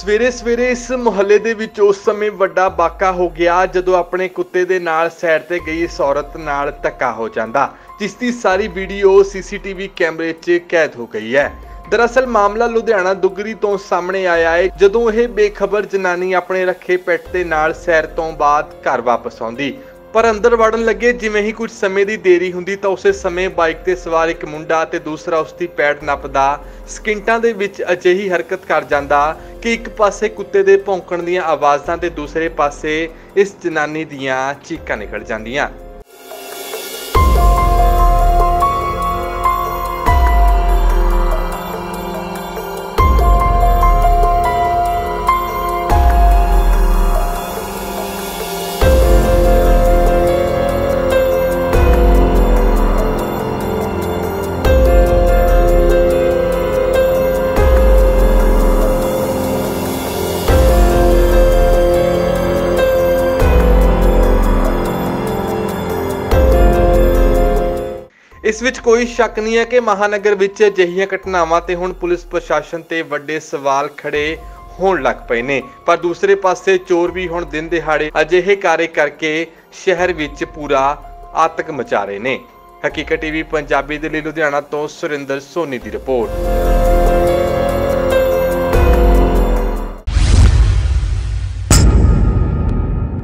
सवेरे सवेरे इस मुहल्ले दे विच उस समय वड्डा वाका हो गया जदों अपने कुत्ते दे नाल सैर ते गई इस औरत नाल धक्का हो जांदा, जिसकी सारी वीडियो सीसीटीवी कैमरे 'च कैद हो गई है। दरअसल मामला लुधियाना दुगरी तो सामने आया है जदों यह बेखबर जनानी अपने रखे पेट दे नाल सैर तो बाद घर वापस आउंदी, पर अंदर वड़न लगे जिवें ही कुछ समय की देरी हुंदी तां उसे समय बाइक ते सवार एक मुंडा ते दूसरा उसकी पैड़ नपदा सकिंटां दे विच अजिही हरकत कर जांदा कि एक पासे कुत्ते दे भौंकण दीआं आवाज़ां ते दूसरे पासे इस जनानी दीआं चीकां निकल जांदियां। इस विच कोई शक नहीं है कि महानगर विच अजिहियां घटनावां ते हुण पुलिस प्रशासन ते वड्डे सवाल खड़े होण लग पए ने, पर दूसरे पासे चोर भी हुण दिन दिहाड़े अजिहे कार्य करके शहर विच पूरा आतंक मचा रहे ने। हकीकत टीवी पंजाबी दे लई लुधियाना तो सुरिंदर सोनी दी रिपोर्ट।